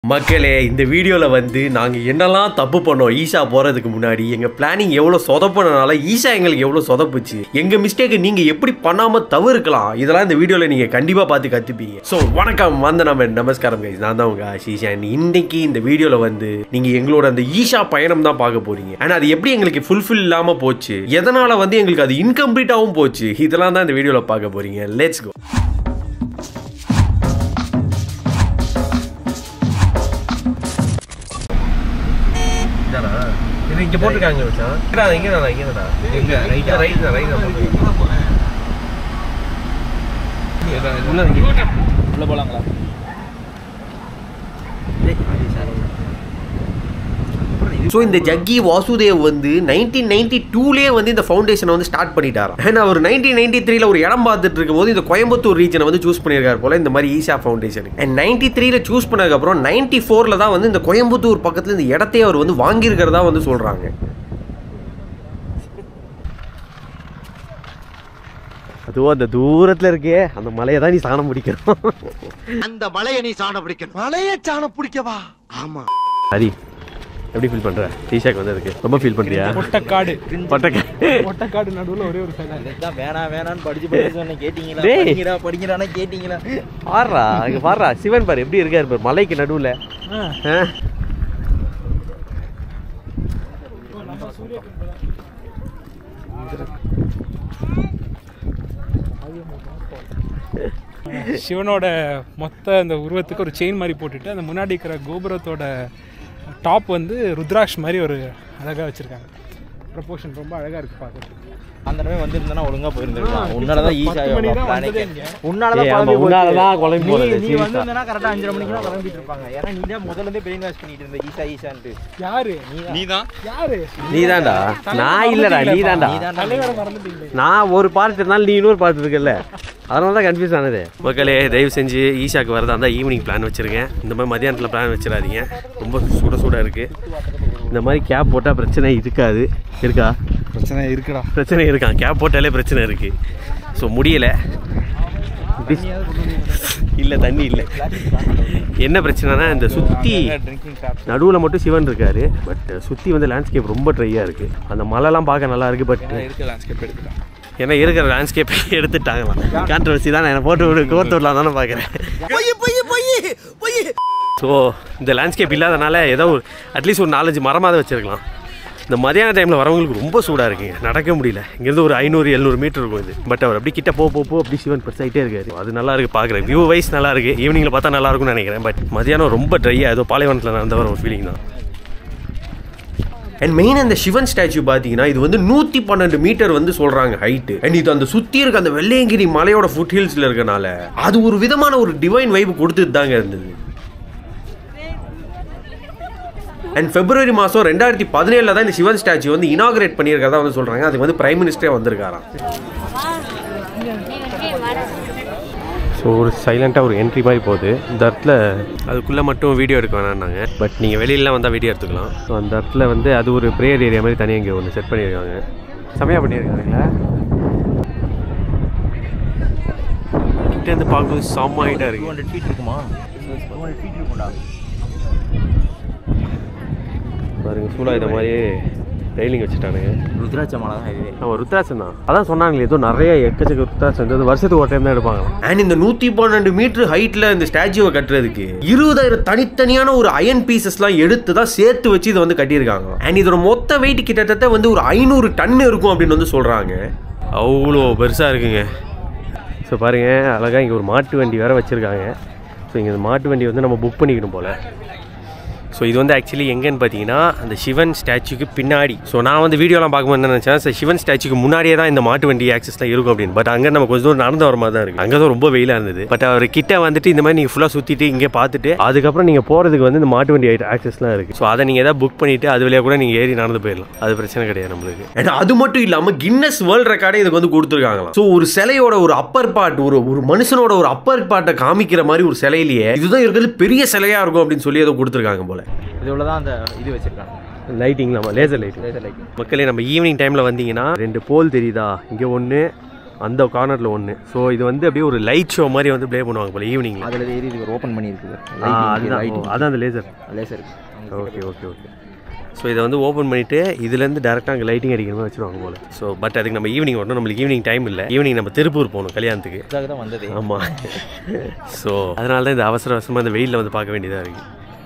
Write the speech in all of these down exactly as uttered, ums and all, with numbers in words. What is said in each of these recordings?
மக்களே இந்த வீடியோல வந்து நாங்க என்னெல்லாம் தப்பு பண்ணோம் ஈஷா போறதுக்கு முன்னாடி எங்க பிளானிங் எவ்வளவு சொதப்பனனால ஈஷா எங்களுக்கு எவ்வளவு சொதப்புச்சு எங்க மிஸ்டேக் நீங்க எப்படி பண்ணாம தவிர்க்கலாம் இதெல்லாம் இந்த வீடியோல நீங்க கண்டிப்பா பார்த்து கத்துப்பீங்க. சோ வணக்கம் வந்து நம்ம நமஸ்காரம் கைஸ், நான் தான் உங்க ஈஷா. இன்னைக்கு இந்த வீடியோல வந்து நீங்க எங்களோட அந்த ஈஷா பயணம் தான் பார்க்க போறீங்க. ஆனா அது எப்படி எங்களுக்கு ஃபுல்ஃபில் இல்லாம போச்சு, எதனால வந்து எங்களுக்கு அது இன்கம்ப்ளீட்டாவும் போச்சு, இதெல்லாம் தான் இந்த வீடியோல பார்க்க போறீங்க. Let's go. இது இங்க போட்டுருக்காங்க மச்சான். இங்கடா இங்கடா இங்கடா. எங்க ரைட்டா ரைட் ரைட் உள்ள உள்ள போலாங்களா? ஸோ இந்த ஜக்கி வாசுதேவ் வந்து நைன்டீன் நைன்டி டூலேயே வந்து இந்த ஃபவுண்டேஷனை வந்து ஸ்டார்ட் பண்ணிட்டாராம். ஏன்னா அவர் நைன்டீன் நைன்டி த்ரீல ஒரு இடம் பார்த்துட்டு இருக்கும்போது இந்த கோயம்புத்தூர் ரீஜனை வந்து சூஸ் பண்ணியிருக்காரு போல இந்த மாதிரி ஈஷா ஃபவுண்டேஷன். அண்ட் நைன்டி த்ரீல சூஸ் பண்ணதுக்கப்புறம் நைன்டி ஃபோர்ல தான் வந்து இந்த கோயம்புத்தூர் பக்கத்தில் இந்த இடத்தையே அவர் வந்து வாங்கியிருக்கிறதா வந்து சொல்றாங்க. அதுவும் அந்த தூரத்துல இருக்கே அந்த மலையை தான் நீ சாணம் பிடிக்கணும். அந்த மலையை நீ சாணம் பிடிக்கணும். மலையை சாணம் பிடிக்கவா? ஆமா. ஹரி எப்படி ஃபீல் பண்ற? ஈஷாக்கு வந்ததுக்கு ரொம்ப ஃபீல் பண்றியா? பொட்டக்காடு பொட்டக்காடு பொட்டக்காடு நடுவுல ஒரே ஒரு சைடு இதுதான் வேணா வேணான்னு படிச்சு படிச்சு சொன்ன கேட்டிங்களா? படிங்கடா படிங்கடானா கேட்டிங்களா? பாருடா அங்க பாருடா சிவன் பாரு எப்படி இருக்காரு பாரு மலைக்கு நடுவுல. சிவனோட மொத்த அந்த உருவத்துக்கு ஒரு செயின் மாதிரி போட்டுட்டு அந்த முன்னாடி இருக்கிற கோபுரத்தோட டாப் வந்து ருத்ராட்ச் மாதிரி ஒரு அழகாக வச்சுருக்காங்க. ப்ரொபோஷன் ரொம்ப அழகாக இருக்குது பார்க்குறதுக்கு. அந்த இடமே வந்திருந்தா ஒழுங்கா போயிருந்திருக்கலாம். உன்னாலதான் ஈஸியா உன்னாலதான் நீ வந்திருந்தா கரெக்டா அஞ்சரை மணிக்கு தான் கிளம்பிட்டு இருப்பாங்க. ஏன்னா நீ தான் முதல்ல இருந்தே பிரெயின் வாஷ் பண்ணிட்டு இருந்த ஈஷா ஈஷான்ட்டு. யாரு நீதான்? யாரு நீதான்டா? நான் இல்லடா நீதான்டா. நான் ஒரு பார்ட் இருந்தாலும் நீ இன்னொரு பார்ட் இருக்குல்ல, அதனால தான் கன்ஃபியூஸ் ஆனது. மக்களே தயவு செஞ்சு ஈஷாக்கு வரதா இருந்தால் ஈவினிங் பிளான் வச்சுருக்கேன். இந்த மாதிரி மதியானத்தில் பிளான் வச்சிடாதீங்க, ரொம்ப சுட சூடாக இருக்குது. இந்த மாதிரி கேப் போட்டால் பிரச்சனை இருக்காது. இருக்கா? பிரச்சனை இருக்குடா. பிரச்சனை இருக்கான், கேப் போட்டாலே பிரச்சனை இருக்குது. ஸோ முடியலை. இல்லை தண்ணி இல்லை. என்ன பிரச்சனைனா இந்த சுற்றி நடுவில் மட்டும் சிவன் இருக்காரு, பட் சுற்றி வந்து லேண்ட்ஸ்கேப் ரொம்ப ட்ரையாக இருக்குது. அந்த மலைலாம் பார்க்க நல்லா இருக்குது, பட் லேண்ட்ஸ்கேப் எடுத்துக்கலாம். ஏன்னா இருக்கிற லேண்ட்ஸ்கேப் எடுத்துட்டாங்களாம். கான்ட்ரவர்சி தான். நான் போட்டு விடு கோர்த்து விடலாம் தானே பார்க்குறேன். ஸோ இந்த லேண்ட்ஸ்கேப் இல்லாதனால ஏதோ ஒரு அட்லீஸ்ட் ஒரு நாலஞ்சு மரமாக தான் வச்சுருக்கலாம். இந்த மதியான டைமில் வரவங்களுக்கு ரொம்ப சூடாக இருக்குங்க, நடக்க முடியல. இங்கேருந்து ஒரு ஐநூறு எழுநூறு மீட்டர் இருக்கும் இது. பட் அவர் அப்படி கிட்ட போ போ அப்படி சிவன் பெருசாகிட்டே இருக்காரு. அது நல்லா இருக்குது பார்க்குறேன். வியூ வைஸ் நல்லா இருக்குது. ஈவினிங்கில் பார்த்தா நல்லா இருக்கும்னு நினைக்கிறேன். பட் மதியானம் ரொம்ப ட்ரையாக ஏதோ பாலைவனத்தில் நடந்த வர ஒரு ஃபீலிங் தான். அண்ட் மெயின் அந்த சிவன் ஸ்டாச்சு பார்த்தீங்கன்னா இது வந்து நூற்றி பன்னெண்டு மீட்டர் வந்து சொல்கிறாங்க ஹைட்டு. அண்ட் இது அந்த சுற்றி இருக்க அந்த வெள்ளையங்கிரி மலையோட ஃபுட் ஹில்ஸில் இருக்கனால அது ஒரு விதமான ஒரு டிவைன் வைப் கொடுத்துட்டு தாங்க இருந்தது. அண்ட் பிப்ரவரி மாதம் ரெண்டாயிரத்தி பதினேழில் தான் இந்த சிவன் ஸ்டாச்சு வந்து இனாகிரேட் பண்ணியிருக்கிறதா வந்து சொல்கிறாங்க. அதுக்கு வந்து பிரைம் மினிஸ்டரே வந்திருக்காராம். ஸோ ஒரு சைலண்ட்டாக ஒரு என்ட்ரி மாதிரி போகுது. இந்த இடத்துல அதுக்குள்ளே மட்டும் வீடியோ எடுக்க வேணான்னாங்க, பட் நீங்கள் வெளியிலலாம் வந்தால் வீடியோ எடுத்துக்கலாம். ஸோ அந்த இடத்துல வந்து அது ஒரு ப்ரேயர் ஏரியா மாதிரி தனியாக இங்கே ஒன்று செட் பண்ணியிருக்காங்க. செமையாக பண்ணியிருக்காங்களா? கிட்டேருந்து பார்க்கும்போது செம்ம ஹைட்டாக இருக்குது. டூ ஹண்ட்ரட் ஃபீட் இருக்குமா? டூ ஹண்ட்ரட் ஃபீட் இருக்கும்டா பாருங்க. சூழா இதை மாதிரியே ரெயிலிங் வச்சுட்டானுங்க. ருத்ராட்ச மலை தான் இது. ஆமாம் ருத்ராட்சம் தான். அதான் சொன்னாங்களே ஏதோ நிறைய எக்கச்சக்க ருத்ராட்சம் வந்து வருஷத்துக்கு ஒரு டைம் தான் எடுப்பாங்க. அண்ட் இந்த நூற்றி பன்னெண்டு மீட்டர் ஹைட்டில் இந்த ஸ்டாச்சுவை கட்டுறதுக்கு இருபதாயிரம் தனித்தனியான ஒரு அயன் பீசஸ்லாம் எடுத்து தான் சேர்த்து வச்சு இதை வந்து கட்டியிருக்காங்க. அண்ட் இதோட மொத்த வெயிட் கிட்டத்தட்ட வந்து ஒரு ஐநூறு டன் இருக்கும் அப்படின்னு வந்து சொல்கிறாங்க. அவ்வளோ பெருசாக இருக்குங்க. ஸோ பாருங்கள் அழகாக இங்கே ஒரு மாட்டு வண்டி வேறு வச்சுருக்காங்க. ஸோ இங்கே இந்த மாட்டு வண்டி வந்து நம்ம புக் பண்ணிக்கணும் போல். ஸோ இது வந்து ஆக்சுவலி எங்கன்னு பார்த்தீங்கன்னா அந்த சிவன் ஸ்டாச்சுக்கு பின்னாடி. ஸோ நான் வந்து வீடியோலாம் பார்க்கும்போது என்ன நினச்சேன், சார் சிவன் ஸ்டாச்சுக்கு முன்னாடியே தான் இந்த மாட்டு வண்டி ஆக்சஸ்லாம் இருக்கும் அப்படின்னு. பட் அங்கே நம்ம கொஞ்சம் தூரம் நடந்து வர மாதிரி தான் இருக்குது. அங்கே தான் ரொம்ப வெயிலாக இருந்தது. பட் அவர் கிட்ட வந்துட்டு இந்த மாதிரி நீங்கள் ஃபுல்லாக சுற்றிட்டு இங்கே பார்த்துட்டு அதுக்கப்புறம் நீங்கள் போகிறதுக்கு வந்து இந்த மாட்டு வண்டி ஆக்சஸ்லாம் இருக்குது. ஸோ அதை நீங்கள் எதாவது புக் பண்ணிவிட்டு அது வழியாக கூட நீங்கள் ஏறி நடந்து போயிடலாம். அது பிரச்சனை கிடையாது நம்மளுக்கு. ஏன்னா அது மட்டும் இல்லாமல் கின்னஸ் வேர்ல்ட் ரெக்கார்டே இதுக்கு வந்து கொடுத்துருக்காங்களாம். ஸோ ஒரு சிலையோட ஒரு அப்பர் பார்ட், ஒரு ஒரு மனுஷனோட ஒரு அப்பர் பார்ட்டை காமிக்கிற மாதிரி ஒரு சிலையிலேயே இதுதான் இருக்கிறது பெரிய சிலையாக இருக்கும் அப்படின்னு சொல்லி ஏதோ கொடுத்துருக்காங்க போல. இது உள்ளதான் அந்த இது வச்சிருக்காங்க. லைட்டிங் நம்ம லேசர் லைட் லேசர் லைட் மக்களே நம்ம ஈவினிங் டைமில் வந்தீங்கன்னா ரெண்டு போல் தெரியுதா? இங்கே ஒன்று அந்த கார்னரில் ஒன்று. ஸோ இது வந்து அப்படியே ஒரு லைட் ஷோ மாதிரி வந்து ப்ளே பண்ணுவாங்க போல ஈவினிங்கில். அதில் ஏறி இது ஓப்பன் பண்ணியிருக்குது. அதுதான் அதான் அந்த laser laser. Okay okay okay. So இதை வந்து ஓப்பன் பண்ணிவிட்டு இதுலேருந்து டேரெக்டாக அங்கே லைட்டிங் அடிக்கிற மாதிரி வச்சுருவாங்க போல. ஸோ பட் அதுக்கு நம்ம ஈவினிங் வரணும். நம்மளுக்கு ஈவினிங் டைம் இல்லை. ஈவினிங் நம்ம திருப்பூர் போகணும் கல்யாணத்துக்கு. அதுக்காக தான் வந்தது. ஆமாம். ஸோ அதனால தான் இந்த அவசர அவசரமாக இந்த வெயிலில் வந்து பார்க்க வேண்டியதாக இருக்குது.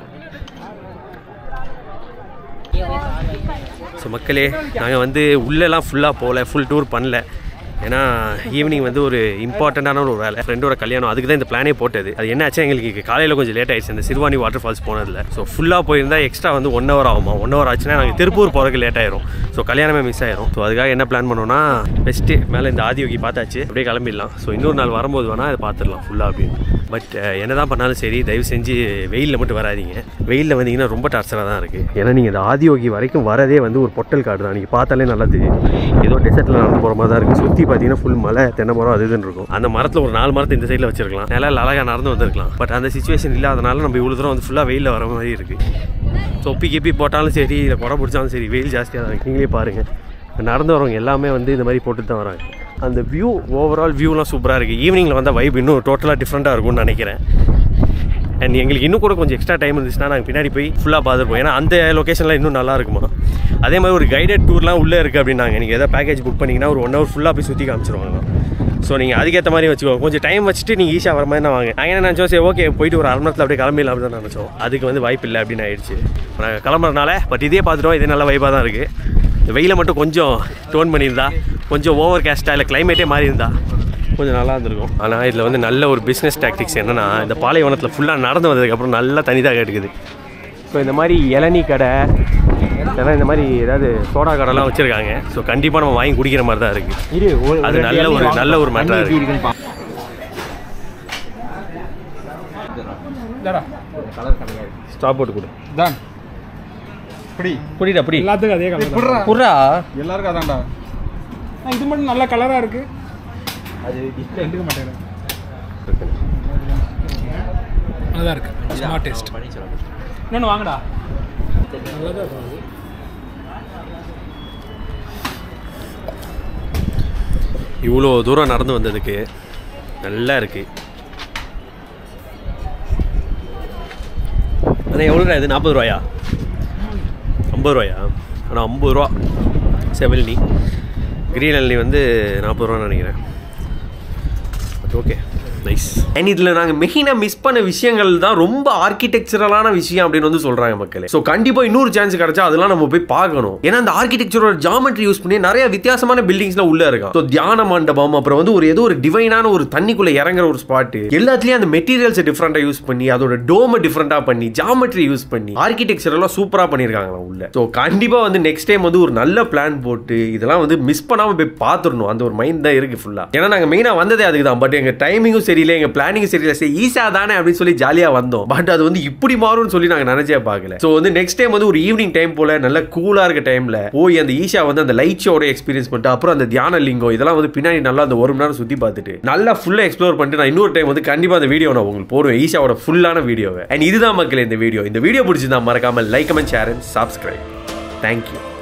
ஸோ மக்களே நாங்கள் வந்து உள்ளெல்லாம் ஃபுல்லாக போகல, ஃபுல் டூர் பண்ணல. ஏன்னா ஈவினிங் வந்து ஒரு இம்பார்ட்டண்ட்டான ஒரு வேலை, ஃப்ரெண்டோட கல்யாணம். அதுக்கு தான் இந்த பிளானே போட்டது. அது என்ன ஆச்சு, எங்களுக்கு காலையில் கொஞ்சம் லேட் ஆயிடுச்சு இந்த சிறுவாணி வாட்டர் ஃபால்ஸ் போனதில். ஸோ ஃபுல்லாக போயிருந்தால் எக்ஸ்ட்ரா வந்து ஒன் ஹவர் ஆகுமா. ஒன் ஹவர் ஆச்சுன்னா நாங்கள் திருப்பூர் போகிறதுக்கு லேட் ஆயிரும். ஸோ கல்யாணமே மிஸ் ஆயிரும். ஸோ அதுக்காக என்ன பிளான் பண்ணோன்னா, பெஸ்ட்டு மேலே இந்த ஆதியோகி பார்த்தாச்சு, அப்படியே கிளம்பிடலாம். ஸோ இன்னொரு நாள் வரும்போது வேணால் அதை பார்த்துடலாம் ஃபுல்லாக அப்படின்னு. பட் என்ன தான் பண்ணாலும் சரி, தயவு செஞ்சு வெயிலில் மட்டும் வராதிங்க. வெயிலில் வந்தீங்கன்னா ரொம்ப டார்ச்சராக தான் இருக்குது. ஏன்னா நீங்கள் இந்த ஆதியோகி வரைக்கும் வரதே வந்து ஒரு பொட்டல் காடு தான். நீங்கள் பார்த்தாலே நல்லா தெரியும். ஏதோ டெசர்ட்டில் நடந்து போகிற மாதிரி தான் இருக்குது. சுற்றி பார்த்தீங்கன்னா ஃபுல் மலை, தென்னை மரம் அது இதுன்னு இருக்கும். அந்த மரத்தில் ஒரு நாலு மரத்தை இந்த சைடில் வச்சிருக்கலாம், நல்லா அழகாக நடந்து வந்திருக்கலாம். பட் அந்த சிச்சுவேஷன் இல்லாதனால நம்ம இவ்வளோ தூரம் வந்து ஃபுல்லாக வெயிலில் வர மாதிரி இருக்குது. தொப்பி கிப்பி போட்டாலும் சரி, இல்லை குடை பிடிச்சாலும் சரி, வெயில் ஜாஸ்தியாக தான் இருக்குது. நீங்களே பாருங்கள், நடந்து வரவங்க எல்லாமே வந்து இந்த மாதிரி போட்டு தான் வராங்க. அந்த வியூ, ஓவரால் வியூலாம் சூப்பராக இருக்குது. ஈவினிங்கில் வந்தால் வைப் இன்னும் டோட்டலாக டிஃப்ரெண்ட்டாக இருக்கும்னு நினைக்கிறேன். அண்ட் எங்களுக்கு இன்னும் கூட கொஞ்சம் எக்ஸ்ட்ரா டைம் இருந்துச்சுன்னா நாங்கள் பின்னாடி போய் ஃபுல்லாக பார்த்துருப்போம். ஏன்னா அந்த லொக்கேஷன்லாம் இன்னும் நல்லா இருக்குமா. அதே மாதிரி ஒரு கைடட் டூர்லாம் உள்ளே இருக்குது அப்படின்னாங்க. நீங்கள் எதாவது பேக்கேஜ் புக் பண்ணிங்கன்னா ஒரு ஒன் ஹவர் ஃபுல்லாக போய் சுற்றி காமிச்சிருவாங்க. ஸோ நீங்கள் அதுக்கேற்ற மாதிரி வச்சுக்கோங்க. கொஞ்சம் டைம் வச்சுட்டு நீங்கள் ஈஸியாக வர மாதிரி தான் வாங்க. நாங்கள் என்ன நினச்சோம், சரி ஓகே போயிட்டு ஒரு அரை மணி நேரத்தில் அப்படியே கிளம்பிடலாம் அப்படின்னு தான் நினச்சோம். அதுக்கு வந்து வாய்ப்பு இல்லை அப்படின்னு ஆயிடுச்சு நாங்கள் கிளம்புறதுனால. பட் இதே பார்த்துட்டோம், இதே நல்ல வைப்பாக தான் இருக்குது. இந்த வெயிலை மட்டும் கொஞ்சம் டோன் பண்ணியிருந்தா, கொஞ்சம் ஓவர் கேஸ்ட்டாக இல்லை கிளைமேட்டே மாறி இருந்தா கொஞ்சம் நல்லா இருந்திருக்கும். ஆனால் இதில் வந்து நல்ல ஒரு பிஸ்னஸ் டாக்டிக்ஸ் என்னென்னா, இந்த பாலைவனத்தில் ஃபுல்லாக நடந்து வந்ததுக்கப்புறம் நல்லா தனிதாக எடுக்குது. ஸோ இந்த மாதிரி இளநீ கடை, இதெல்லாம் இந்த மாதிரி ஏதாவது சோடா கடைலாம் வச்சுருக்காங்க. ஸோ கண்டிப்பாக நம்ம வாங்கி குடிக்கிற மாதிரி தான் இருக்குது. அது நல்ல ஒரு நல்ல ஒரு மேட்டராக இருக்குது. ஸ்டாப் போட்டு கொடு தான் புடி புடிடா புடி. எல்லாத்துக்கும் அதே கலர் புறா, எல்லாருக்கும் அதான்டா. இது மட்டும் நல்ல கலராக இருக்குது. அது டிஸ்பிளே எடுக்க மாட்டேங்கிறேன். நல்லா இருக்கு, ஸ்மார்ட் டேஸ்ட். இன்னொன்று வாங்கடா. இவ்வளோ தூரம் நடந்து வந்ததுக்கு நல்லா இருக்கு. ஆனால் எவ்வளோ இது? நாற்பது ரூபாயா? ஐம்பது ரூபாயா? ஆனால் ஐம்பது ரூபா செவல்னி. கிரீன் அல்னி வந்து நாற்பது ரூபான்னு நினைக்கிறேன். Okay nice. அண்ட் இதில் நாங்கள் மெயினாக மிஸ் பண்ண விஷயங்கள் தான் ரொம்ப ஆர்கிடெக்சரலான விஷயம் அப்படின்னு வந்து சொல்கிறாங்க மக்களே. ஸோ கண்டிப்பாக இன்னொரு சான்ஸ் கிடைச்சா அதெல்லாம் நம்ம போய் பார்க்கணும். ஏன்னா அந்த ஆர்கிடெக்சரோட ஜாமெட்ரி யூஸ் பண்ணி நிறைய வித்தியாசமான பில்டிங்ஸ்லாம் உள்ளே இருக்கும். ஸோ தியான மண்டபம், அப்புறம் வந்து ஒரு ஏதோ ஒரு டிவைனான ஒரு தண்ணிக்குள்ளே இறங்குற ஒரு ஸ்பாட்டு, எல்லாத்துலேயும் அந்த மெட்டீரியல்ஸை டிஃப்ரெண்ட்டாக யூஸ் பண்ணி, அதோட டோமை டிஃப்ரெண்ட்டாக பண்ணி, ஜாமெட்ரி யூஸ் பண்ணி ஆர்கிடெக்சரெல்லாம் சூப்பராக பண்ணியிருக்காங்க உள்ள. ஸோ கண்டிப்பாக வந்து நெக்ஸ்ட் டைம் வந்து ஒரு நல்ல பிளான் போட்டு இதெல்லாம் வந்து மிஸ் பண்ணாமல் போய் பார்த்துடணும். அந்த ஒரு மைண்ட் தான் இருக்குது ஃபுல்லாக. ஏன்னா நாங்கள் மெயினாக வந்ததே அதுக்கு தான். பட் எங்கள் டைமிங்கும் சரியில்லை, எங்கள் பிளானிங் சரியில்லை. சரி ஈஸா தானே அப்படின்னு சொல்லி ஜாலியாக வந்தோம். பட் அது வந்து இப்படி மாறும்னு சொல்லி நாங்கள் நினைச்சே பார்க்கல. ஸோ வந்து நெக்ஸ்ட் டைம் வந்து ஒரு ஈவினிங் டைம் போல நல்ல கூலாக இருக்க டைமில் போய் அந்த ஈஷா வந்து அந்த லைட் ஷோட எக்ஸ்பீரியன்ஸ் பண்ணிட்டு, அப்புறம் அந்த தியான லிங்கம் இதெல்லாம் வந்து பின்னாடி நல்லா அந்த ஒரு மணி நேரம் சுற்றி பார்த்துட்டு நல்லா ஃபுல்லாக எக்ஸ்ப்ளோர் பண்ணிட்டு நான் இன்னொரு டைம் வந்து கண்டிப்பாக அந்த வீடியோ நான் உங்களுக்கு போடுவேன், ஈஷாவோட ஃபுல்லான வீடியோவை. அண்ட் இதுதான் மக்களே இந்த வீடியோ. இந்த வீடியோ பிடிச்சிருந்தா மறக்காமல் like, comment, share and subscribe. Thank you.